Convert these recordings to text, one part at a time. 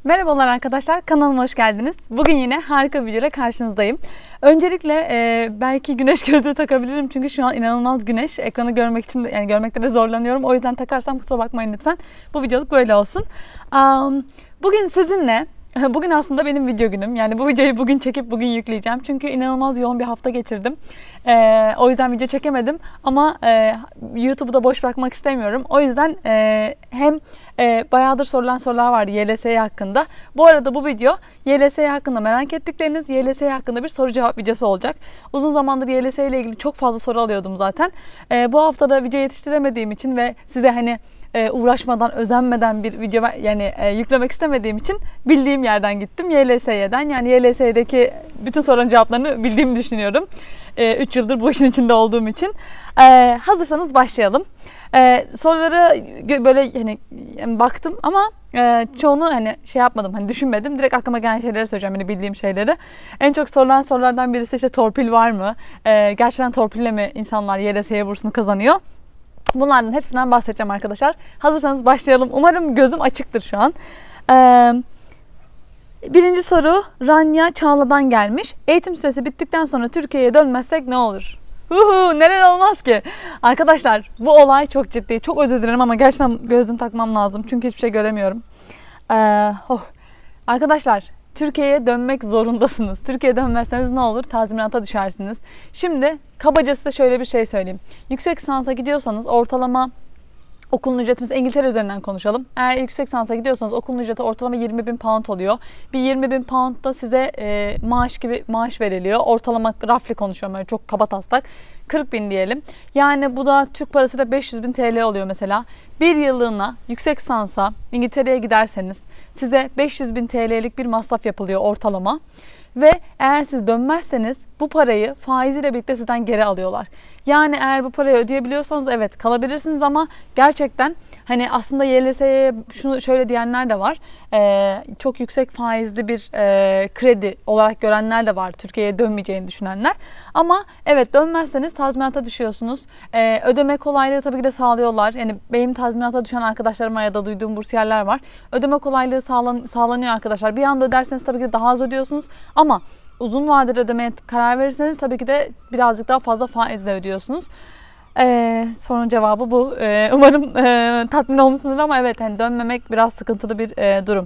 Merhabalar arkadaşlar, kanalıma hoş geldiniz. Bugün yine harika bir videoyla karşınızdayım. Öncelikle belki güneş gözlüğü takabilirim çünkü şu an inanılmaz güneş. Ekranı görmek için yani görmekte de zorlanıyorum. O yüzden takarsam kusura bakmayın lütfen. Bu videoluk böyle olsun. Bugün sizinle bugün aslında benim video günüm. Yani bu videoyu bugün çekip bugün yükleyeceğim. Çünkü inanılmaz yoğun bir hafta geçirdim. O yüzden video çekemedim. Ama YouTube'u da boş bırakmak istemiyorum. O yüzden hem bayağıdır sorulan sorular vardı YLS hakkında. Bu arada bu video YLS hakkında merak ettikleriniz, YLS hakkında bir soru cevap videosu olacak. Uzun zamandır YLS ile ilgili çok fazla soru alıyordum zaten. Bu hafta da video yetiştiremediğim için ve size hani uğraşmadan, özenmeden bir video yüklemek istemediğim için bildiğim yerden gittim. YLS'den. Yani YLS'deki bütün soruların cevaplarını bildiğimi düşünüyorum. 3 yıldır bu işin içinde olduğum için. Hazırsanız başlayalım. Sorulara böyle hani baktım ama çoğunu hani şey yapmadım, hani düşünmedim. Direkt aklıma gelen şeyleri söyleyeceğim, hani bildiğim şeyleri. En çok sorulan sorulardan birisi işte torpil var mı? Gerçekten torpille mi insanlar YLS bursunu kazanıyor? Bunlardan hepsinden bahsedeceğim arkadaşlar. Hazırsanız başlayalım. Umarım gözüm açıktır şu an. Birinci soru Ranya Çağla'dan gelmiş. Eğitim süresi bittikten sonra Türkiye'ye dönmezsek ne olur? Neler olmaz ki? Arkadaşlar bu olay çok ciddi. Çok özür dilerim ama gerçekten gözlüğüm takmam lazım. Çünkü hiçbir şey göremiyorum. Arkadaşlar Türkiye'ye dönmek zorundasınız. Türkiye'ye dönmezseniz ne olur? Tazminata düşersiniz. Şimdi kabaca size şöyle bir şey söyleyeyim. Yüksek lisansa gidiyorsanız ortalama okulun ücreti, mesela İngiltere üzerinden konuşalım. Eğer yüksek lisansa gidiyorsanız okulun ücreti ortalama 20.000 pound oluyor. Bir 20.000 pound da size maaş veriliyor. Ortalama rafli konuşuyorum, öyle çok kaba taslak. 40.000 diyelim. Yani bu da Türk parasıyla 500.000 TL oluyor mesela. Bir yıllığına yüksek lisansa İngiltere'ye giderseniz size 500.000 TL'lik bir masraf yapılıyor ortalama. Ve eğer siz dönmezseniz bu parayı faiziyle birlikte sizden geri alıyorlar. Yani eğer bu parayı ödeyebiliyorsanız evet kalabilirsiniz ama gerçekten hani aslında YLS'ye şunu şöyle diyenler de var. Çok yüksek faizli bir kredi olarak görenler de var. Türkiye'ye dönmeyeceğini düşünenler. Ama evet dönmezseniz tazminata düşüyorsunuz. Ödeme kolaylığı tabii ki de sağlıyorlar. Yani benim tazminata düşen arkadaşlarım var ya da duyduğum bursiyerler var. Ödeme kolaylığı sağlanıyor arkadaşlar. Bir anda öderseniz tabii ki de daha az ödüyorsunuz. Ama uzun vadeli ödemeye karar verirseniz tabii ki de birazcık daha fazla faizle ödüyorsunuz. Sorunun cevabı bu. Umarım tatmin olmuşsunuz ama evet hani dönmemek biraz sıkıntılı bir durum.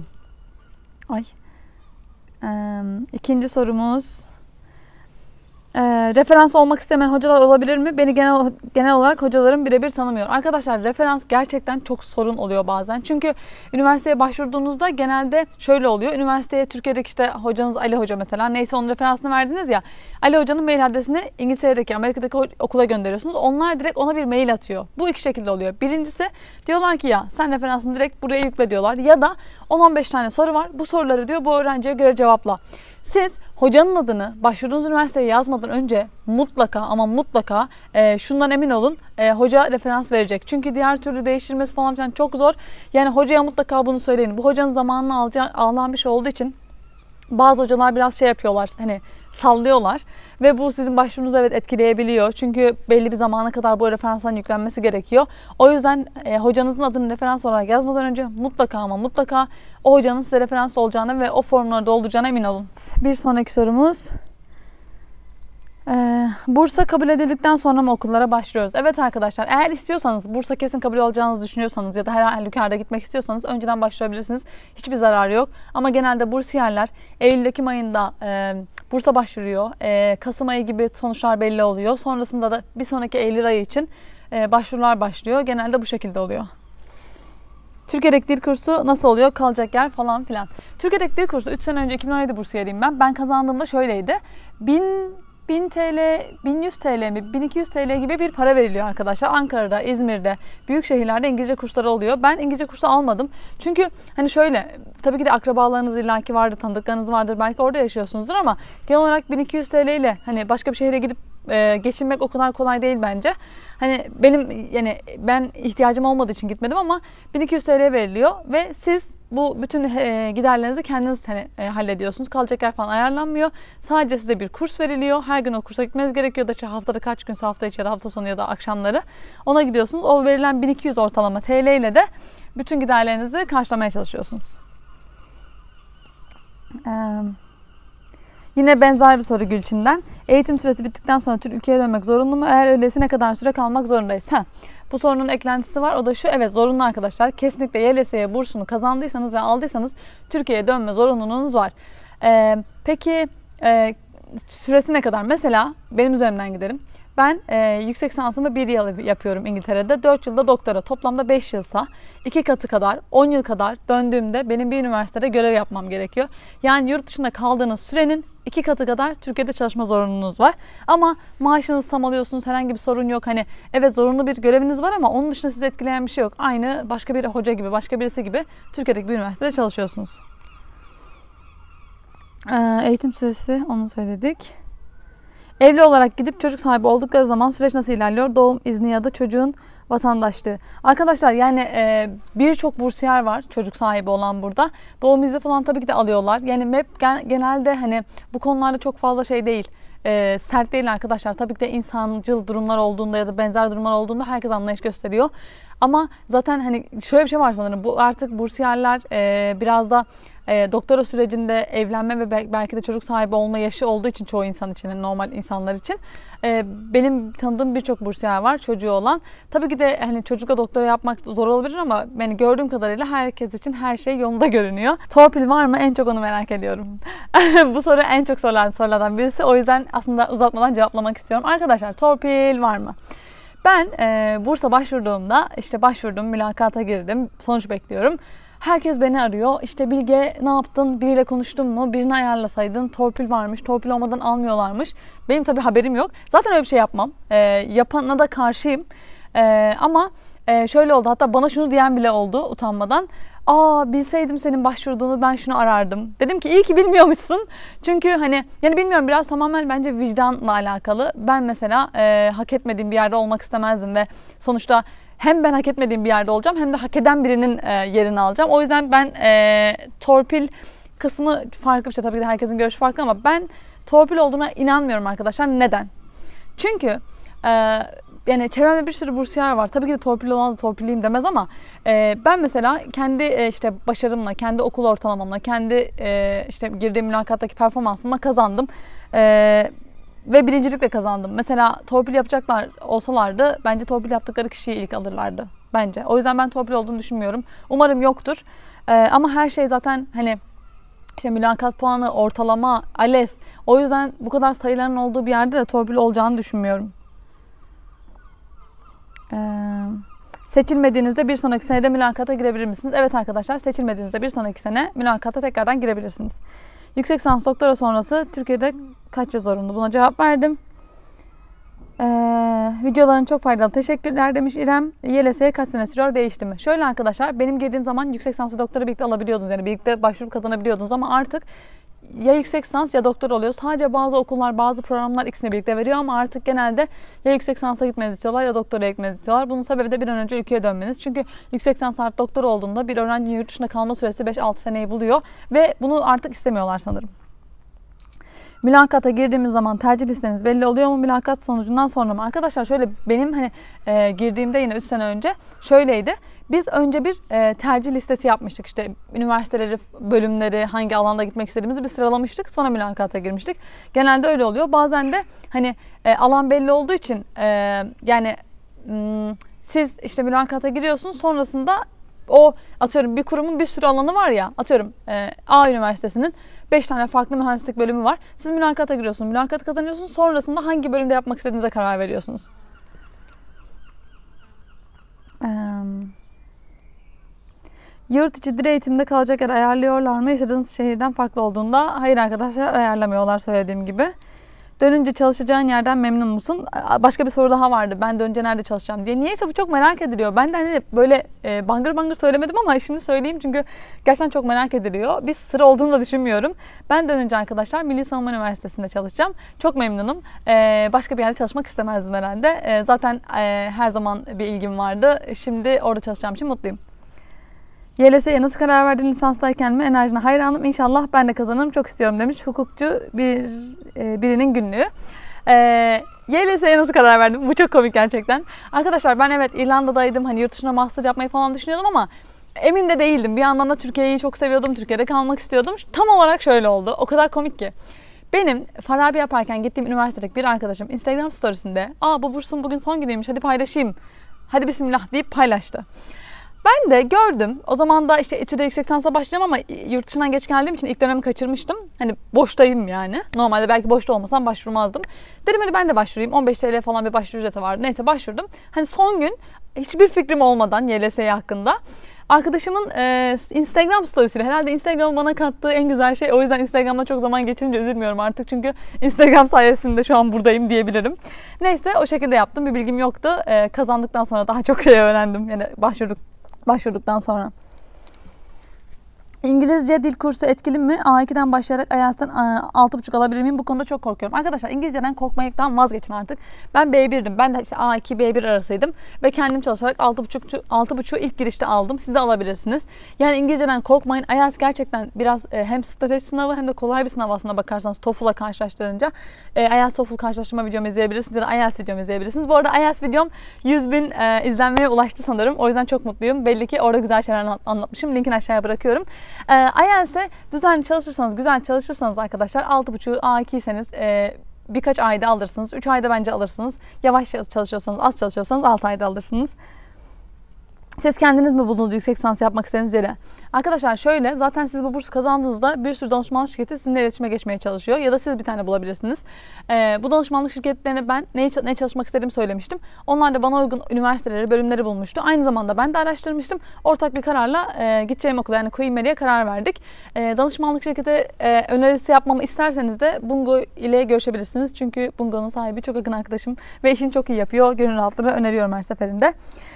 İkinci sorumuz. Referans olmak istemeyen hocalar olabilir mi? Beni genel olarak hocalarım birebir tanımıyor. Arkadaşlar referans gerçekten çok sorun oluyor bazen. Çünkü üniversiteye başvurduğunuzda genelde şöyle oluyor. Üniversiteye Türkiye'deki işte hocanız Ali Hoca mesela. Neyse onun referansını verdiniz ya. Ali Hoca'nın mail adresini İngiltere'deki, Amerika'daki okula gönderiyorsunuz. Onlar direkt ona bir mail atıyor. Bu iki şekilde oluyor. Birincisi diyorlar ki ya sen referansını direkt buraya yükle diyorlar. Ya da 10-15 tane soru var. Bu soruları diyor bu öğrenciye göre cevapla. Siz hocanın adını başvurduğunuz üniversiteye yazmadan önce mutlaka ama mutlaka şundan emin olun, hoca referans verecek. Çünkü diğer türlü değiştirmesi falan filan çok zor. Yani hocaya mutlaka bunu söyleyin. Bu hocanın zamanını alan bir şey olduğu için bazı hocalar biraz şey yapıyorlar, hani sallıyorlar ve bu sizin başvurunuzu evet etkileyebiliyor. Çünkü belli bir zamana kadar bu referansların yüklenmesi gerekiyor. O yüzden hocanızın adını referans olarak yazmadan önce mutlaka ama mutlaka o hocanın size referans olacağına ve o formları dolduracağına emin olun. Bir sonraki sorumuz. Bursa kabul edildikten sonra mı okullara başlıyoruz? Evet arkadaşlar, eğer istiyorsanız, bursa kesin kabul olacağınızı düşünüyorsanız ya da her halükarda gitmek istiyorsanız önceden başvurabilirsiniz. Hiçbir zararı yok. Ama genelde bursiyerler Eylül-Ekim ayında bursa başvuruyor. Kasım ayı gibi sonuçlar belli oluyor. Sonrasında da bir sonraki Eylül ayı için başvurular başlıyor. Genelde bu şekilde oluyor. Türkiye'deki dil kursu nasıl oluyor? Kalacak yer falan filan. Türkiye'deki dil kursu 3 sene önce 2017 bursiyeriyim ben. Ben kazandığımda şöyleydi. 1000 TL, 1100 TL mi, 1200 TL gibi bir para veriliyor arkadaşlar. Ankara'da, İzmir'de, büyük şehirlerde İngilizce kursları oluyor. Ben İngilizce kursu almadım. Çünkü hani şöyle, tabii ki de akrabalarınız illaki vardır, tanıdıklarınız vardır. Belki orada yaşıyorsunuzdur ama genel olarak 1200 TL ile hani başka bir şehre gidip geçinmek o kadar kolay değil bence. Hani ben ihtiyacım olmadığı için gitmedim ama 1200 TL veriliyor ve siz bu bütün giderlerinizi kendiniz hallediyorsunuz. Kalacak yer falan ayarlanmıyor. Sadece size bir kurs veriliyor. Her gün o kursa gitmeniz gerekiyor. Da haftada kaç gün, hafta içi ya da hafta sonu ya da akşamları. Ona gidiyorsunuz. O verilen 1200 ortalama TL ile de bütün giderlerinizi karşılamaya çalışıyorsunuz. Ee, Yine benzer bir soru Gülçin'den. Eğitim süresi bittikten sonra ülkeye dönmek zorunlu mu? Eğer öyleyse ne kadar süre kalmak zorundayız? Bu sorunun eklentisi var. O da şu: evet, zorunlu arkadaşlar. Kesinlikle YLS'ye bursunu kazandıysanız ve aldıysanız Türkiye'ye dönme zorunluluğunuz var. Peki süresi ne kadar? Mesela benim üzerimden giderim. Ben yüksek lisansımı 1 yıl yapıyorum İngiltere'de. 4 yılda doktora. Toplamda 5 yılsa 2 katı kadar, 10 yıl kadar döndüğümde benim bir üniversitede görev yapmam gerekiyor. Yani yurt dışında kaldığınız sürenin 2 katı kadar Türkiye'de çalışma zorunluluğunuz var. Ama maaşınızı tam alıyorsunuz. Herhangi bir sorun yok. Hani evet, zorunlu bir göreviniz var ama onun dışında sizi etkileyen bir şey yok. Aynı başka bir hoca gibi, başka birisi gibi Türkiye'deki bir üniversitede çalışıyorsunuz. Eğitim süresi, onu söyledik. Evli olarak gidip çocuk sahibi oldukları zaman süreç nasıl ilerliyor? Doğum izni ya da çocuğun vatandaşlığı. Arkadaşlar yani birçok bursiyer var çocuk sahibi olan burada. Doğum izni falan tabii ki de alıyorlar. Yani MEP genelde hani bu konularda çok fazla şey değil. Sert değil arkadaşlar. Tabii ki de insancıl durumlar olduğunda ya da benzer durumlar olduğunda herkes anlayış gösteriyor. Ama zaten hani şöyle bir şey var sanırım. Bu artık bursiyerler biraz da doktora sürecinde evlenme ve belki de çocuk sahibi olma yaşı olduğu için çoğu insan için, normal insanlar için benim tanıdığım birçok bursiyer var çocuğu olan. Tabii ki de hani çocukla doktora yapmak zor olabilir ama yani gördüğüm kadarıyla herkes için her şey yolunda görünüyor. Torpil var mı? En çok onu merak ediyorum. Bu soru en çok sorulan sorulardan birisi. O yüzden aslında uzatmadan cevaplamak istiyorum. Arkadaşlar, torpil var mı? Ben bursa başvurduğumda başvurdum, mülakata girdim, sonuç bekliyorum. Herkes beni arıyor. İşte Bilge, ne yaptın? Biriyle konuştun mu? Birini ayarlasaydın. Torpil varmış. Torpil olmadan almıyorlarmış. Benim tabii haberim yok. Zaten öyle bir şey yapmam. Yapana da karşıyım. Ama şöyle oldu. Hatta bana şunu diyen bile oldu utanmadan. Bilseydim senin başvurduğunu ben şunu arardım. Dedim ki iyi ki bilmiyormuşsun. Çünkü hani yani bilmiyorum, biraz tamamen bence vicdanla alakalı. Ben mesela hak etmediğim bir yerde olmak istemezdim ve sonuçta hem ben hak etmediğim bir yerde olacağım hem de hak eden birinin yerini alacağım. O yüzden ben torpil kısmı farklı bir şey. Tabii ki de herkesin görüşü farklı ama ben torpil olduğuna inanmıyorum arkadaşlar. Neden? Çünkü yani çevremde bir sürü bursiyer var. Tabii ki de torpil olan da torpilliyim demez ama ben mesela kendi başarımla, kendi okul ortalamamla, kendi girdiğim mülakattaki performansımla kazandım. Ve birincilikle kazandım. Mesela torpil yapacaklar olsalardı bence torpil yaptıkları kişiyi ilk alırlardı. Bence. O yüzden ben torpil olduğunu düşünmüyorum. Umarım yoktur. Ama her şey zaten hani mülakat puanı, ortalama, ALES. O yüzden bu kadar sayıların olduğu bir yerde de torpil olacağını düşünmüyorum. Seçilmediğinizde bir sonraki senede mülakata girebilir misiniz? Evet arkadaşlar, seçilmediğinizde bir sonraki sene mülakata tekrardan girebilirsiniz. Yüksek lisans doktora sonrası Türkiye'de kaç yıl zorunlu? Buna cevap verdim. Videoların çok faydalı. Teşekkürler demiş İrem. YLS'ye kaç sene sürüyor, değişti mi? Şöyle arkadaşlar, benim girdiğim zaman yüksek lisans doktora birlikte alabiliyordunuz. Yani birlikte başvurup kazanabiliyordunuz ama artık ya yüksek lisans ya doktor oluyor. Sadece bazı okullar, bazı programlar ikisini birlikte veriyor ama artık genelde ya yüksek lisansa gitmenizi istiyorlar ya doktora gitmenizi istiyorlar. Bunun sebebi de bir an önce ülkeye dönmeniz. Çünkü yüksek lisans artı doktor olduğunda bir öğrencinin yurt dışında kalma süresi 5-6 seneyi buluyor ve bunu artık istemiyorlar sanırım. Mülakata girdiğimiz zaman tercih listeniz belli oluyor mu mülakat sonucundan sonra mı? Arkadaşlar şöyle, benim girdiğimde yine 3 sene önce şöyleydi. Biz önce bir tercih listesi yapmıştık. İşte üniversiteleri, bölümleri, hangi alanda gitmek istediğimizi bir sıralamıştık. Sonra mülakata girmiştik. Genelde öyle oluyor. Bazen de alan belli olduğu için siz mülakata giriyorsunuz. Sonrasında atıyorum bir kurumun bir sürü alanı var ya, atıyorum A üniversitesinin 5 tane farklı mühendislik bölümü var. Siz mülakata giriyorsunuz, mülakatı kazanıyorsunuz. Sonrasında hangi bölümde yapmak istediğinize karar veriyorsunuz. Yurt içi dil eğitimde kalacak yer ayarlıyorlar mı? Yaşadığınız şehirden farklı olduğunda hayır arkadaşlar, ayarlamıyorlar söylediğim gibi. Dönünce çalışacağın yerden memnun musun? Başka bir soru daha vardı. Ben dönünce nerede çalışacağım diye. Niyeyse bu çok merak ediliyor. Ben de böyle bangır bangır söylemedim ama şimdi söyleyeyim çünkü gerçekten çok merak ediliyor. Bir sır olduğunu da düşünmüyorum. Ben dönünce arkadaşlar Milli Savunma Üniversitesi'nde çalışacağım. Çok memnunum. Başka bir yerde çalışmak istemezdim herhalde. Zaten her zaman bir ilgim vardı. Şimdi orada çalışacağım için mutluyum. YLS'ye nasıl karar verdin lisanstayken mi? Enerjine hayranım. İnşallah ben de kazanırım. Çok istiyorum demiş. Hukukçu birinin günlüğü. YLS'ye nasıl karar verdim? Bu çok komik gerçekten. Arkadaşlar ben evet İrlanda'daydım. Yurt dışına master yapmayı falan düşünüyordum ama Emin de değildim. Bir yandan da Türkiye'yi çok seviyordum. Türkiye'de kalmak istiyordum. Tam olarak şöyle oldu. O kadar komik ki. Benim Farabi yaparken gittiğim üniversitedeki bir arkadaşım Instagram storiesinde bu bursun bugün son günüymüş, hadi paylaşayım, hadi bismillah deyip paylaştı. Ben de gördüm. O zaman da işte İTÜ'de yüksek lisansa başlayacağım ama yurt dışından geç geldiğim için ilk dönemi kaçırmıştım. Hani boştayım yani. Normalde belki boşta olmasam başvurmazdım. Dedim hadi ben de başvurayım. 15 TL falan bir başvuru ücreti vardı. Neyse başvurdum. Hani son gün hiçbir fikrim olmadan YLS hakkında. Arkadaşımın Instagram storiesiyle, herhalde Instagram'ın bana kattığı en güzel şey. O yüzden Instagram'da çok zaman geçirince üzülmüyorum artık. Çünkü Instagram sayesinde şu an buradayım diyebilirim. Neyse o şekilde yaptım. Bir bilgim yoktu. Kazandıktan sonra daha çok şey öğrendim. Yani başvurduktan sonra. İngilizce dil kursu etkili mi? A2'den başlayarak IELTS'ten 6,5 alabilir miyim? Bu konuda çok korkuyorum. Arkadaşlar İngilizceden korkmaktan vazgeçin artık. Ben B1'dim. Ben de işte A2, B1 arasıydım. Ve kendim çalışarak 6,5'u ilk girişte aldım. Siz de alabilirsiniz. Yani İngilizceden korkmayın. IELTS gerçekten biraz hem strateji sınavı hem de kolay bir sınav aslına bakarsanız TOEFL'la karşılaştırınca. IELTS TOEFL karşılaştırma videomu izleyebilirsiniz ya da IELTS videomu izleyebilirsiniz. Bu arada IELTS videom 100.000 izlenmeye ulaştı sanırım. O yüzden çok mutluyum. Belli ki orada güzel şeyler anlatmışım. Linkini aşağıya bırakıyorum. IELTS'e düzenli çalışırsanız, güzel çalışırsanız arkadaşlar 6,5'u A2'seniz birkaç ayda alırsınız. 3 ayda bence alırsınız. Yavaş çalışıyorsanız, az çalışıyorsanız 6 ayda alırsınız. Siz kendiniz mi buldunuz yüksek lisans yapmak istediğiniz yeri? Arkadaşlar şöyle, zaten siz bu bursu kazandığınızda bir sürü danışmanlık şirketi sizinle iletişime geçmeye çalışıyor. Ya da siz bir tane bulabilirsiniz. Bu danışmanlık şirketlerine ben ne çalışmak istediğimi söylemiştim. Onlar da bana uygun üniversiteleri, bölümleri bulmuştu. Aynı zamanda ben de araştırmıştım. Ortak bir kararla gideceğim okula, yani Queen Mary'e karar verdik. Danışmanlık şirketi önerisi yapmamı isterseniz de Bungo ile görüşebilirsiniz. Çünkü Bungo'nun sahibi çok yakın arkadaşım ve işini çok iyi yapıyor. Gönül rahatlığı öneriyorum her seferinde.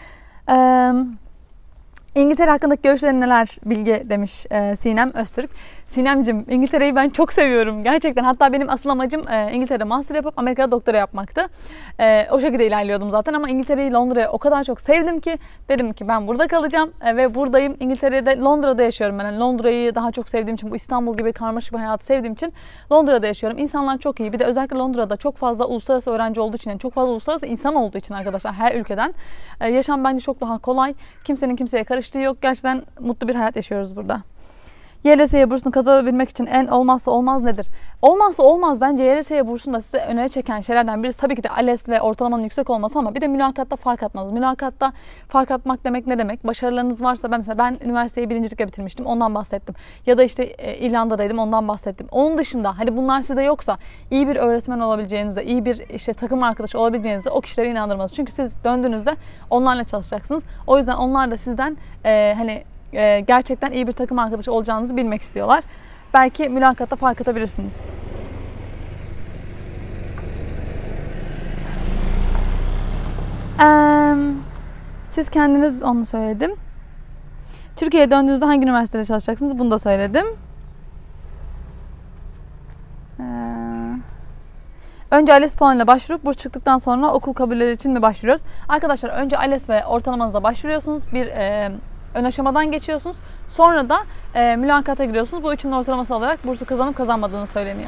İngiltere hakkındaki görüşlerin neler Bilge demiş Sinem Öztürk. Sinemcim, İngiltere'yi ben çok seviyorum gerçekten. Hatta benim asıl amacım İngiltere'de master yapıp Amerika'da doktora yapmaktı. O şekilde ilerliyordum zaten ama İngiltere'yi, Londra'yı o kadar çok sevdim ki dedim ki ben burada kalacağım ve buradayım. İngiltere'de, Londra'da yaşıyorum ben. Yani Londra'yı daha çok sevdiğim için, bu İstanbul gibi karmaşık bir hayatı sevdiğim için Londra'da yaşıyorum. İnsanlar çok iyi. Bir de özellikle Londra'da çok fazla uluslararası öğrenci olduğu için, yani çok fazla uluslararası insan olduğu için arkadaşlar, her ülkeden yaşam bence çok daha kolay. Kimsenin kimseye karıştığı yok. Gerçekten mutlu bir hayat yaşıyoruz burada. YLS'ye bursunu kazanabilmek için en olmazsa olmaz nedir? Olmazsa olmaz bence YLS'ye bursunu da size öne çeken şeylerden birisi tabii ki de ALES ve ortalamanın yüksek olması, ama bir de mülakatta fark atmanız. Mülakatta fark atmak demek ne demek? Başarılarınız varsa, ben üniversiteyi birincilikle bitirmiştim, ondan bahsettim. Ya da işte İrlanda'daydım, ondan bahsettim. Onun dışında hani bunlar sizde yoksa iyi bir öğretmen olabileceğinize, iyi bir işte takım arkadaşı olabileceğinize o kişilere inandırmanız. Çünkü siz döndüğünüzde onlarla çalışacaksınız. O yüzden onlar da sizden gerçekten iyi bir takım arkadaşı olacağınızı bilmek istiyorlar. Belki mülakatta fark atabilirsiniz. Siz kendiniz, onu söyledim. Türkiye'ye döndüğünüzde hangi üniversitede çalışacaksınız? Bunu da söyledim. Önce ALES puanıyla başvurup burs çıktıktan sonra okul kabulleri için mi başvuruyoruz? Arkadaşlar önce ALES ve ortalamanıza başvuruyorsunuz. Bir ön aşamadan geçiyorsunuz. Sonra da mülakata giriyorsunuz. Bu üçünün ortalaması alarak bursu kazanıp kazanmadığını söyleniyor.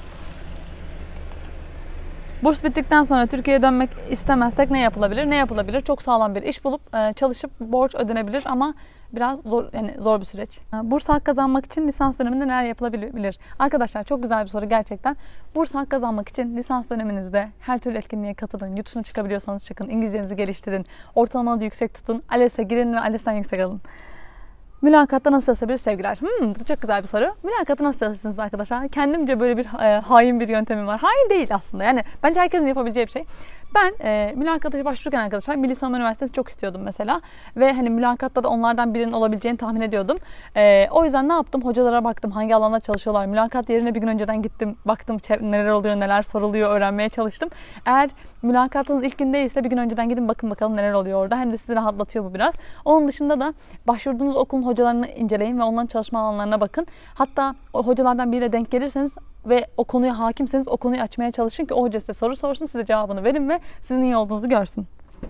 Burs bittikten sonra Türkiye'ye dönmek istemezsek ne yapılabilir? Ne yapılabilir? Çok sağlam bir iş bulup çalışıp borç ödenebilir ama biraz zor bir süreç. Burs hak kazanmak için lisans döneminde neler yapılabilir? Arkadaşlar çok güzel bir soru gerçekten. Burs hak kazanmak için lisans döneminizde her türlü etkinliğe katılın. Yurt dışına çıkabiliyorsanız çıkın. İngilizcenizi geliştirin. Ortalamanızı yüksek tutun. ALES'e girin ve ALES'ten yüksek alın. Mülakatta nasıl çalışabiliriz sevgiler? Bu çok güzel bir soru. Mülakatta nasıl çalışırsınız arkadaşlar? Kendimce böyle bir hain bir yöntemim var. Hain değil aslında. Yani bence herkesin yapabileceği bir şey. Ben mülakata başvururken arkadaşlar Milli Savunma Üniversitesi çok istiyordum mesela. Ve hani mülakatta da onlardan birinin olabileceğini tahmin ediyordum. O yüzden ne yaptım? Hocalara baktım. Hangi alanda çalışıyorlar? Mülakat yerine bir gün önceden gittim. Baktım neler oluyor, neler soruluyor, öğrenmeye çalıştım. Eğer mülakatınız ilk gün değilse bir gün önceden gidin bakın bakalım neler oluyor orada. Hem de sizi rahatlatıyor bu biraz. Onun dışında da başvurduğunuz okulun hocalarını inceleyin ve onların çalışma alanlarına bakın. Hatta o hocalardan biriyle denk gelirseniz ve o konuya hakimseniz o konuyu açmaya çalışın ki o hoca size soru sorsun, size cevabını verin ve sizin iyi olduğunuzu görsün.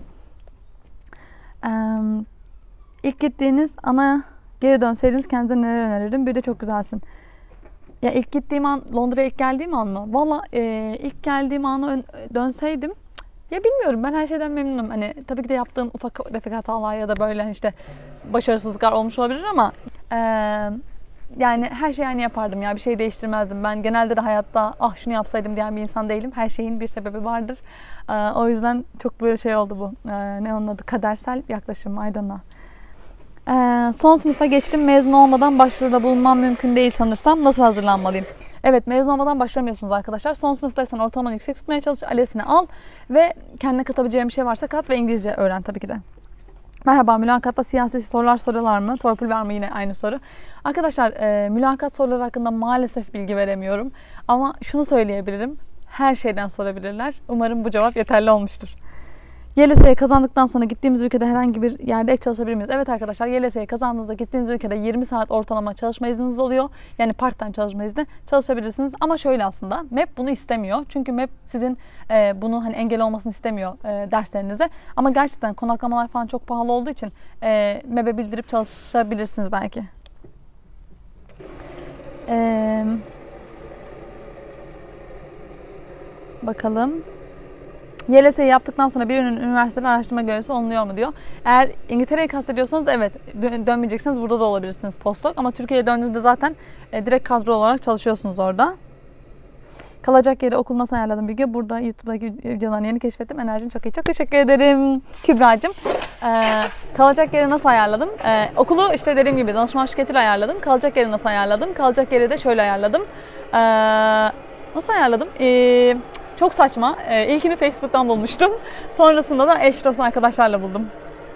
İlk gittiğiniz ana geri dönseydiniz kendinize neler öneririm? Bir de çok güzelsin. Ya ilk gittiğim an, Londra'ya ilk geldiğim an mı? Valla ilk geldiğim ana dönseydim Ya bilmiyorum, ben her şeyden memnunum. Hani tabii ki de yaptığım ufak tefek hatalar ya da böyle hani işte başarısızlıklar olmuş olabilir ama yani her şeyi aynı yapardım ya, bir şey değiştirmezdim. Ben genelde de hayatta ah şunu yapsaydım diyen bir insan değilim. Her şeyin bir sebebi vardır. O yüzden çok böyle şey oldu bu. Ne onun adı? Kadersel yaklaşım. I don't know. Son sınıfa geçtim. Mezun olmadan başvuruda bulunmam mümkün değil sanırsam. Nasıl hazırlanmalıyım? Evet, mezun olmadan başvuramıyorsunuz arkadaşlar. Son sınıftaysan ortalamanı yüksek tutmaya çalış. ALES'ini al ve kendine katabileceğin bir şey varsa kat ve İngilizce öğren tabii ki de. Merhaba, mülakatta siyasi sorular soruyorlar mı? Torpil var mı? Yine aynı soru. Arkadaşlar mülakat soruları hakkında maalesef bilgi veremiyorum. Ama şunu söyleyebilirim. Her şeyden sorabilirler. Umarım bu cevap yeterli olmuştur. YLS'yi kazandıktan sonra gittiğimiz ülkede herhangi bir yerde ek çalışabilir miyiz? Evet arkadaşlar, YLS'yi kazandığınızda gittiğiniz ülkede 20 saat ortalama çalışma izniniz oluyor. Yani part time çalışma izni çalışabilirsiniz. Ama şöyle aslında MEP bunu istemiyor. Çünkü MEP sizin bunu hani engel olmasını istemiyor derslerinize. Ama gerçekten konaklamalar falan çok pahalı olduğu için MEP'e bildirip çalışabilirsiniz belki. Bakalım. YLS'yi yaptıktan sonra bir üniversitede araştırma görevlisi olunuyor mu diyor. Eğer İngiltere'yi kastediyorsanız evet, dönmeyeceksiniz, burada da olabilirsiniz postdoc. Ama Türkiye'ye döndüğünüzde zaten direkt kadro olarak çalışıyorsunuz orada. Kalacak yeri okul nasıl ayarladım Bilge? Burada YouTube'daki videolarını yeni keşfettim. Enerjin çok iyi. Çok teşekkür ederim Kübra'cığım. Kalacak yeri nasıl ayarladım? Okulu işte dediğim gibi danışman şirketiyle ayarladım. Kalacak yeri nasıl ayarladım? Kalacak yeri de şöyle ayarladım. Nasıl ayarladım? Çok saçma. İlkini Facebook'tan bulmuştum. Sonrasında da eş dost arkadaşlarla buldum.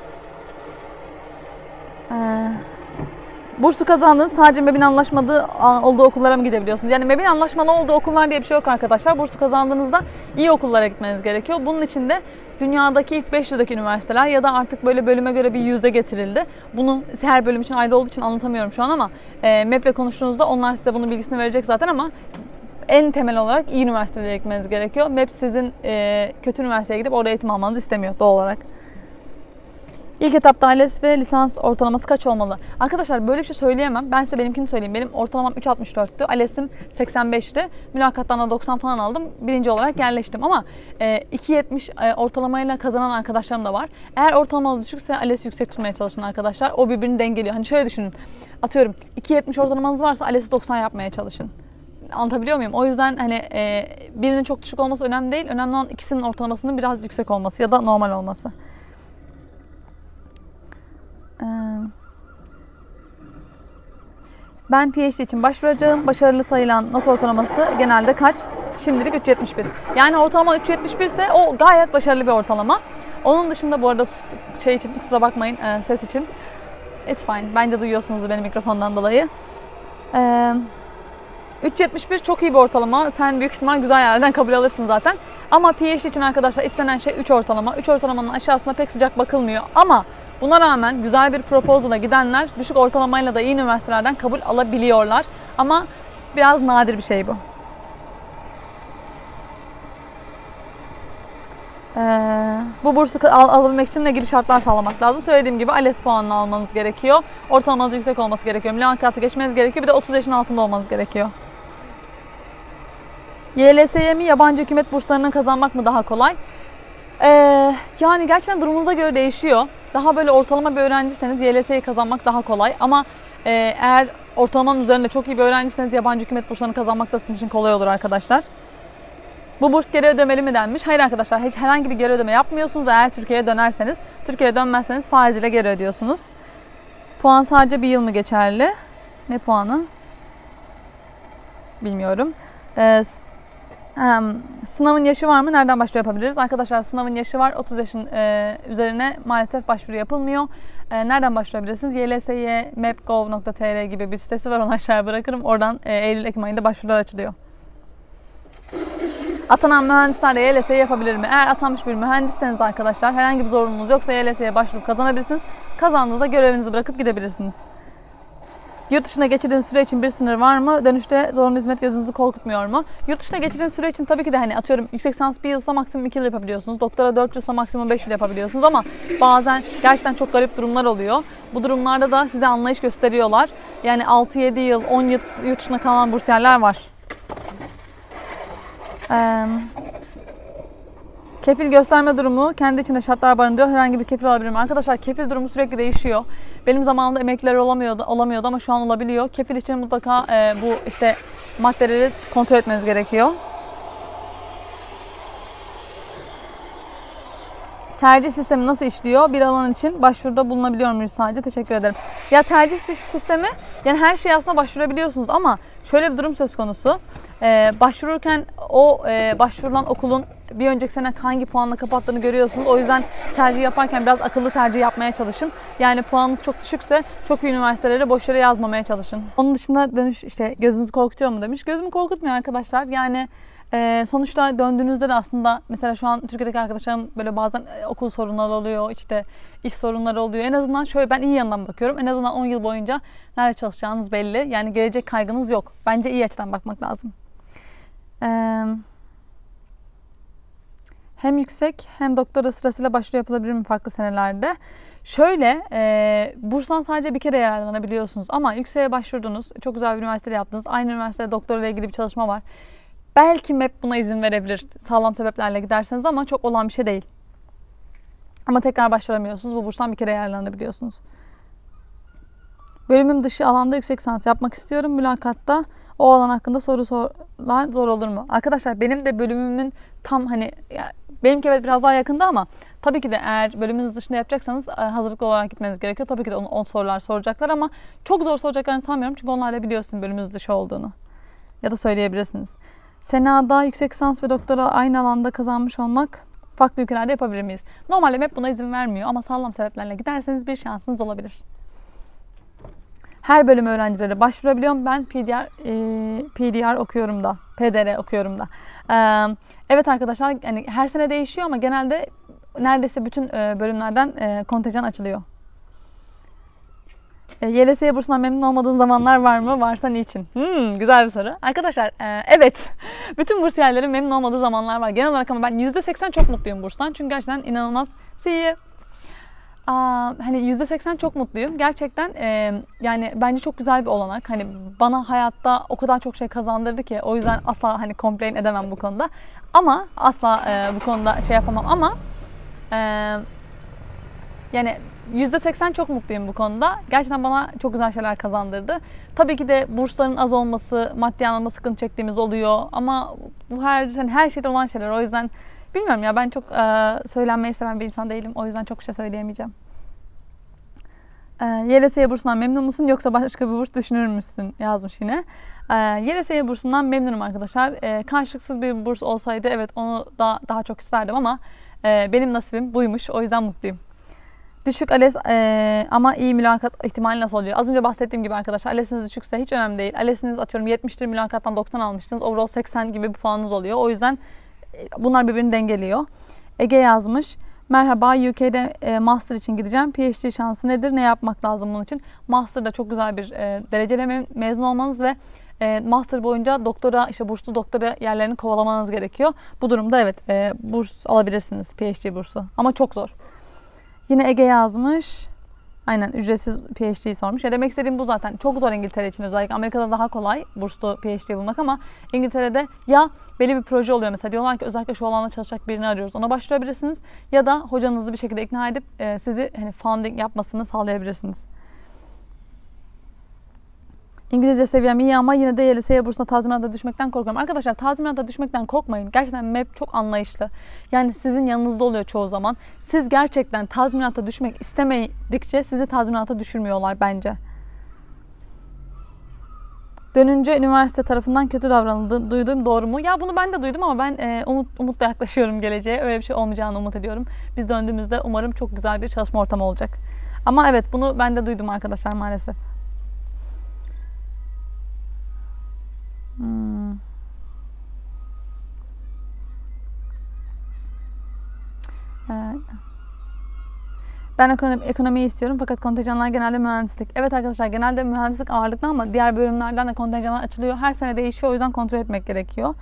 Bursu kazandınız. Sadece MEB'in anlaşmadığı olduğu okullara mı gidebiliyorsunuz? Yani MEB'in anlaşmalı olduğu okullar diye bir şey yok arkadaşlar. Bursu kazandığınızda iyi okullara gitmeniz gerekiyor. Bunun için de dünyadaki ilk 500'deki üniversiteler ya da artık böyle bölüme göre bir yüzde getirildi. Bunu her bölüm için ayrı olduğu için anlatamıyorum şu an ama MEB'le konuştuğunuzda onlar size bunun bilgisini verecek zaten ama en temel olarak iyi üniversitelere gitmeniz gerekiyor. MEP sizin kötü üniversiteye gidip orada eğitim almanızı istemiyor doğal olarak. İlk etapta ALES ve lisans ortalaması kaç olmalı? Arkadaşlar böyle bir şey söyleyemem. Ben size benimkini söyleyeyim. Benim ortalamam 3.64'tü. ALES'im 85'ti. Mülakattan da 90 falan aldım. Birinci olarak yerleştim ama 2.70 ortalamayla kazanan arkadaşlarım da var. Eğer ortalamanız düşükse ALES yüksek tutmaya çalışın arkadaşlar. O birbirini dengeliyor. Hani şöyle düşünün. Atıyorum 2.70 ortalamanız varsa ALES'i 90 yapmaya çalışın. Anlatabiliyor muyum? O yüzden hani birinin çok düşük olması önemli değil. Önemli olan ikisinin ortalamasının biraz yüksek olması ya da normal olması. Ben PhD için başvuracağım. Başarılı sayılan not ortalaması genelde kaç? Şimdilik 3.71. Yani ortalama 3.71 ise o gayet başarılı bir ortalama. Onun dışında bu arada şey için kusura bakmayın ses için. It's fine. Bence duyuyorsunuz benim mikrofondan dolayı. 3.71 çok iyi bir ortalama. Sen büyük ihtimal güzel yerden kabul alırsın zaten. Ama PhD için arkadaşlar istenen şey 3 ortalama. 3 ortalamanın aşağısına pek sıcak bakılmıyor. Ama buna rağmen güzel bir proposal'a gidenler düşük ortalamayla da iyi üniversitelerden kabul alabiliyorlar. Ama biraz nadir bir şey bu. Bu bursu alabilmek için ne gibi şartlar sağlamak lazım? Söylediğim gibi ALES puanını almanız gerekiyor. Ortalamanız yüksek olması gerekiyor. Mülakatı geçmeniz gerekiyor. Bir de 30 yaşın altında olmanız gerekiyor. YLS'ye mi yabancı hükümet burslarını kazanmak mı daha kolay? Yani gerçekten durumunuza göre değişiyor. Daha böyle ortalama bir öğrenciyseniz YLS'yi kazanmak daha kolay. Ama eğer ortalamanın üzerinde çok iyi bir öğrenciyseniz yabancı hükümet burslarını kazanmak da sizin için kolay olur arkadaşlar. Bu burs geri ödemeli mi denmiş? Hayır arkadaşlar, hiç herhangi bir geri ödeme yapmıyorsunuz. Eğer Türkiye'ye dönerseniz, Türkiye'ye dönmezseniz faiziyle geri ödüyorsunuz. Puan sadece bir yıl mı geçerli? Ne puanı? Bilmiyorum. Sınavın yaşı var mı? Nereden başvuru yapabiliriz? Arkadaşlar sınavın yaşı var. 30 yaşın üzerine maalesef başvuru yapılmıyor. Nereden başvurabilirsiniz? ylsy.map.gov.tr gibi bir sitesi var. Onu aşağıya bırakırım. Oradan Eylül-Ekim ayında başvurular açılıyor. Atanan mühendisler de YLS'yi yapabilir mi? Eğer atanmış bir mühendisseniz arkadaşlar herhangi bir zorunluluğunuz yoksa YLS'ye başvurup kazanabilirsiniz. Kazandığınızda görevinizi bırakıp gidebilirsiniz. Yurt dışına geçirdiğiniz süre için bir sınır var mı? Dönüşte zorunlu hizmet gözünüzü korkutmuyor mu? Yurt dışına geçirdiğiniz süre için tabii ki de hani atıyorum yüksek lisans 1 yılsa maksimum 2 yıl yapabiliyorsunuz. Doktora 4 yılsa maksimum 5 yıl yapabiliyorsunuz ama bazen gerçekten çok garip durumlar oluyor. Bu durumlarda da size anlayış gösteriyorlar. Yani 6-7 yıl, 10 yıl yurt dışına kalan bursiyerler var. Kefil gösterme durumu kendi içinde şartlar barındırıyor. Herhangi bir kefil alabilir mi? Arkadaşlar kefil durumu sürekli değişiyor. Benim zamanımda emekliler olamıyordu ama şu an olabiliyor. Kefil için mutlaka bu işte maddeleri kontrol etmeniz gerekiyor. Tercih sistemi nasıl işliyor? Bir alan için başvuruda bulunabiliyor muyuz sadece? Teşekkür ederim. Ya tercih sistemi, yani her şeye aslında başvurabiliyorsunuz ama şöyle bir durum söz konusu. Başvururken o başvurulan okulun bir önceki sene hangi puanla kapattığını görüyorsunuz. O yüzden tercih yaparken biraz akıllı tercih yapmaya çalışın. Yani puanınız çok düşükse çok iyi üniversitelere boş yere yazmamaya çalışın. Onun dışında dönüş işte gözünüzü korkutuyor mu demiş. Gözümü korkutmuyor arkadaşlar. Yani sonuçta döndüğünüzde de aslında mesela şu an Türkiye'deki arkadaşlarım böyle bazen okul sorunları oluyor, işte iş sorunları oluyor. En azından şöyle ben iyi yandan bakıyorum. En azından 10 yıl boyunca nerede çalışacağınız belli. Yani gelecek kaygınız yok. Bence iyi açıdan bakmak lazım. Hem yüksek hem doktora sırasıyla başvuru yapılabilir mi farklı senelerde? Şöyle, burstan sadece bir kere yararlanabiliyorsunuz ama yükseğe başvurdunuz, çok güzel bir üniversitede yaptınız. Aynı üniversitede doktora ile ilgili bir çalışma var. Belki MEP buna izin verebilir sağlam sebeplerle giderseniz ama çok olan bir şey değil. Ama tekrar başvuramıyorsunuz. Bu burstan bir kere yararlanabiliyorsunuz. Bölümüm dışı alanda yüksek lisans yapmak istiyorum. Mülakatta o alan hakkında sorular zor olur mu? Arkadaşlar benim de bölümümün tam hani benimki evet biraz daha yakında ama tabii ki de eğer bölümünüz dışında yapacaksanız hazırlıklı olarak gitmeniz gerekiyor. Tabii ki de on sorular soracaklar ama çok zor soracaklarını sanmıyorum. Çünkü onlar da biliyorsun bölümünüz dışı olduğunu. Ya da söyleyebilirsiniz. Sena'da yüksek lisans ve doktora aynı alanda kazanmış olmak farklı ülkelerde yapabilir miyiz? Normalde MEP buna izin vermiyor ama sağlam sebeplerle giderseniz bir şansınız olabilir. Her bölüm öğrencileri başvurabiliyorum. Ben PDR okuyorum da. PDR okuyorum da. Evet arkadaşlar yani her sene değişiyor ama genelde neredeyse bütün bölümlerden kontenjan açılıyor. YLS bursundan memnun olmadığın zamanlar var mı? Varsa niçin? Güzel bir soru. Arkadaşlar evet. Bütün bursiyerlerin memnun olmadığı zamanlar var. Genel olarak ama ben %80 çok mutluyum burstan. Çünkü gerçekten inanılmaz. See you. Hani %80 çok mutluyum. Gerçekten yani bence çok güzel bir olanak. Hani bana hayatta o kadar çok şey kazandırdı ki o yüzden asla hani complain edemem bu konuda. Ama asla bu konuda şey yapamam ama yani %80 çok mutluyum bu konuda. Gerçekten bana çok güzel şeyler kazandırdı. Tabii ki de bursların az olması, maddi anlamda sıkıntı çektiğimiz oluyor. Ama bu her şeyde olan şeyler. O yüzden bilmiyorum ya ben çok söylenmeyi seven bir insan değilim. O yüzden çok bir şey söyleyemeyeceğim. YLS bursundan memnun musun yoksa başka bir burs düşünür müsün yazmış yine. YLS bursundan memnunum arkadaşlar. Karşılıksız bir burs olsaydı evet onu daha çok isterdim ama benim nasibim buymuş. O yüzden mutluyum. Düşük ALES ama iyi mülakat ihtimali nasıl oluyor? Az önce bahsettiğim gibi arkadaşlar ALES'iniz düşükse hiç önemli değil. ALES'iniz atıyorum 70'tir mülakattan 90 almıştınız. Overall 80 gibi bir puanınız oluyor. O yüzden bunlar birbirini dengeliyor. Ege yazmış. Merhaba, UK'de master için gideceğim. PhD şansı nedir? Ne yapmak lazım bunun için? Master'da çok güzel bir dereceyle mezun olmanız ve master boyunca doktora, işte burslu doktora yerlerini kovalamanız gerekiyor. Bu durumda evet burs alabilirsiniz. PhD bursu. Ama çok zor. Yine Ege yazmış. Aynen ücretsiz PhD sormuş. Ya demek istediğim bu zaten. Çok zor İngiltere için özellikle. Amerika'da daha kolay burslu PhD bulmak ama İngiltere'de ya belli bir proje oluyor mesela. Diyorlar ki özellikle şu alanda çalışacak birini arıyoruz. Ona başvurabilirsiniz. Ya da hocanızı bir şekilde ikna edip sizi hani funding yapmasını sağlayabilirsiniz. İngilizce seviyem iyi ama yine de YLS bursuna tazminata düşmekten korkuyorum. Arkadaşlar tazminata düşmekten korkmayın. Gerçekten MEP çok anlayışlı. Yani sizin yanınızda oluyor çoğu zaman. Siz gerçekten tazminata düşmek istemedikçe sizi tazminata düşürmüyorlar bence. Dönünce üniversite tarafından kötü davranıldı. Duyduğum doğru mu? Ya bunu ben de duydum ama ben umutla yaklaşıyorum geleceğe. Öyle bir şey olmayacağını umut ediyorum. Biz döndüğümüzde umarım çok güzel bir çalışma ortamı olacak. Ama evet bunu ben de duydum arkadaşlar maalesef. Ben ekonomiyi istiyorum fakat kontenjanlar genelde mühendislik. Evet arkadaşlar genelde mühendislik ağırlıklı ama diğer bölümlerden de kontenjanlar açılıyor. Her sene değişiyor o yüzden kontrol etmek gerekiyor.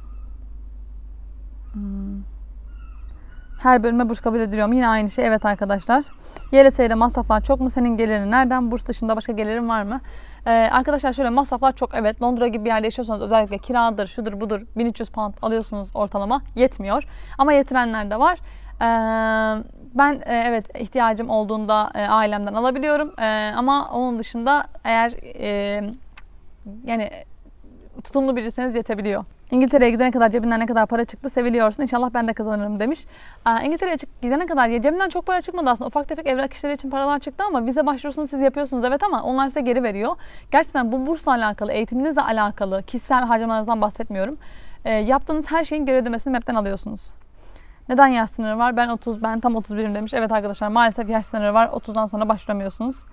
Her bölüme burs kabul ediliyor mu? Yine aynı şey. Evet arkadaşlar. YLS'de masraflar çok mu? Senin gelirin nereden? Burs dışında başka gelirin var mı? Arkadaşlar şöyle masraflar çok, evet, Londra gibi bir yerde yaşıyorsanız özellikle kiradır, şudur budur 1300 pound alıyorsunuz ortalama, yetmiyor. Ama yetirenler de var. Ben evet ihtiyacım olduğunda ailemden alabiliyorum. Ama onun dışında eğer yani tutumlu biriyseniz yetebiliyor. İngiltere'ye gidene kadar cebinden ne kadar para çıktı seviliyorsun. İnşallah ben de kazanırım demiş. İngiltere'ye gidene kadar ya cebimden çok para çıkmadı aslında. Ufak tefek evrak işleri için paralar çıktı ama vize başvurusunu siz yapıyorsunuz, evet, ama onlar size geri veriyor. Gerçekten bu bursla alakalı, eğitiminizle alakalı, kişisel harcamalarınızdan bahsetmiyorum. Yaptığınız her şeyin geri ödemesini MEP'ten alıyorsunuz. Neden yaş sınırı var? Ben tam 31'im demiş. Evet arkadaşlar, maalesef yaş sınırı var. 30'dan sonra başvuramıyorsunuz.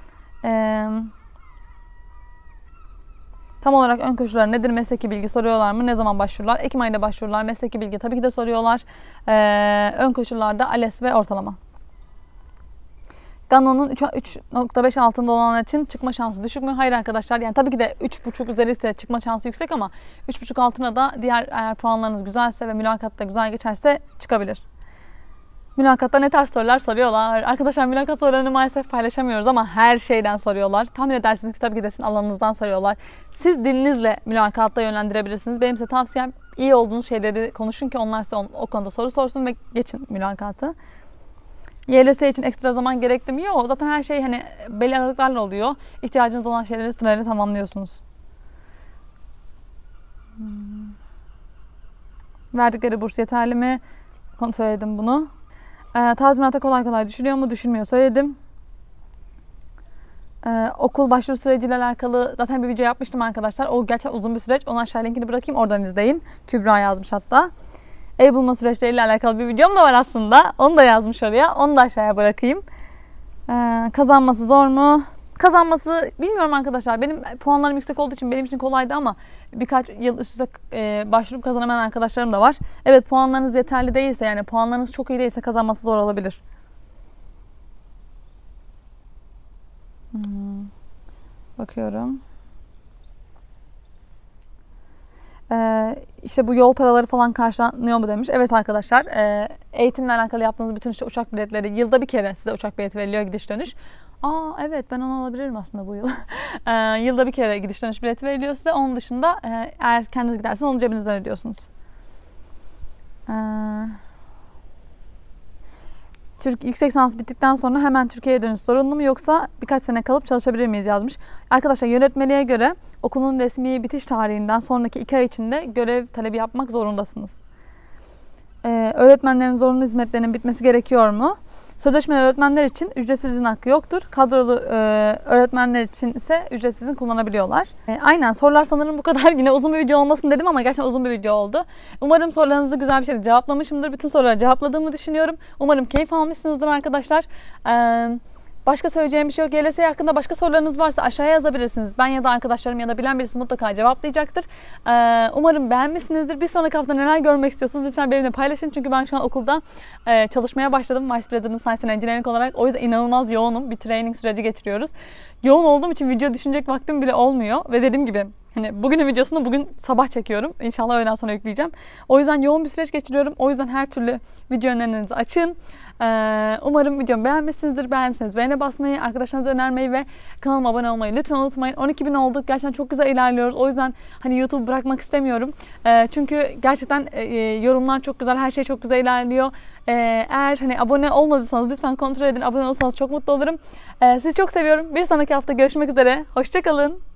Tam olarak ön koşullar nedir? Mesleki bilgi soruyorlar mı? Ne zaman başvurular? Ekim ayında başvurular. Mesleki bilgi tabii ki de soruyorlar. Ön koşullarda ALES ve ortalama. Gano'nun 3.5 altında olanlar için çıkma şansı düşük mü? Hayır arkadaşlar. Yani tabii ki de 3.5 üzeri ise çıkma şansı yüksek ama 3.5 altına da eğer puanlarınız güzelse ve mülakatta güzel geçerse çıkabilir. Mülakatta ne tarz sorular soruyorlar? Arkadaşlar mülakat sorularını maalesef paylaşamıyoruz ama her şeyden soruyorlar. Tahmin edersiniz ki tabii ki de sizin alanınızdan soruyorlar. Siz dilinizle mülakatta yönlendirebilirsiniz. Benim size tavsiyem iyi olduğunuz şeyleri konuşun ki onlar size o konuda soru sorsun ve geçin mülakatı. YLS için ekstra zaman gerekli mi? Yok. Zaten her şey hani belli aralıklarla oluyor. İhtiyacınız olan şeyleri sırayla tamamlıyorsunuz. Verdikleri burs yeterli mi? Söyledim bunu. Tazminata kolay kolay düşürüyor mu? Düşürmüyor. Söyledim. Okul başvuru süreciyle alakalı zaten bir video yapmıştım arkadaşlar. O gerçekten uzun bir süreç. Onu aşağı linkini bırakayım. Oradan izleyin. Kübra yazmış hatta. Ev bulma süreçleriyle alakalı bir videom da var aslında. Onu da yazmış oraya. Onu da aşağıya bırakayım. Kazanması zor mu? Kazanması bilmiyorum arkadaşlar. Benim puanlarım yüksek olduğu için benim için kolaydı ama birkaç yıl üst üste başvurup kazanamayan arkadaşlarım da var. Evet, puanlarınız yeterli değilse, yani puanlarınız çok iyi değilse kazanması zor olabilir. Bakıyorum. İşte bu yol paraları falan karşılanıyor mu demiş. Evet arkadaşlar, eğitimle alakalı yaptığınız bütün işte uçak biletleri, yılda bir kere size uçak bileti veriliyor, gidiş dönüş. Evet, ben onu alabilirim aslında bu yıl. Yılda bir kere gidiş dönüş bileti veriliyor size. Onun dışında eğer kendiniz giderseniz onu cebinizden ödüyorsunuz. Yüksek lisans bittikten sonra hemen Türkiye'ye dönüş zorunlu mu yoksa birkaç sene kalıp çalışabilir miyiz yazmış. Arkadaşlar yönetmeliğe göre okulun resmi bitiş tarihinden sonraki 2 ay içinde görev talebi yapmak zorundasınız. Öğretmenlerin zorunlu hizmetlerinin bitmesi gerekiyor mu? Sözleşmeli öğretmenler için ücretsiz izin hakkı yoktur. Kadrolu öğretmenler için ise ücretsiz izin kullanabiliyorlar. Aynen, sorular sanırım bu kadar. Yine uzun bir video olmasın dedim ama gerçekten uzun bir video oldu. Umarım sorularınızı güzel bir şekilde cevaplamışımdır. Bütün soruları cevapladığımı düşünüyorum. Umarım keyif almışsınızdır arkadaşlar. Başka söyleyeceğim bir şey yok. YLS hakkında başka sorularınız varsa aşağıya yazabilirsiniz. Ben ya da arkadaşlarım ya da bilen birisi mutlaka cevaplayacaktır. Umarım beğenmişsinizdir. Bir sonraki hafta neler görmek istiyorsunuz lütfen benimle paylaşın. Çünkü ben şu an okulda çalışmaya başladım. Vice President Science and Engineering olarak. O yüzden inanılmaz yoğunum. Bir training süreci geçiriyoruz. Yoğun olduğum için video düşünecek vaktim bile olmuyor. Ve dediğim gibi hani bugünün videosunu bugün sabah çekiyorum. İnşallah öğleden sonra yükleyeceğim. O yüzden yoğun bir süreç geçiriyorum. O yüzden her türlü video önerilerinizi açın. Umarım videomu beğenmişsinizdir. Beğendiyseniz beğene basmayı, arkadaşlarınıza önermeyi ve kanalıma abone olmayı lütfen unutmayın. 12.000 olduk. Gerçekten çok güzel ilerliyoruz. O yüzden hani YouTube bırakmak istemiyorum. Çünkü gerçekten yorumlar çok güzel. Her şey çok güzel ilerliyor. Eğer hani abone olmadıysanız lütfen kontrol edin. Abone olursanız çok mutlu olurum. Sizi çok seviyorum. Bir sonraki hafta görüşmek üzere. Hoşça kalın.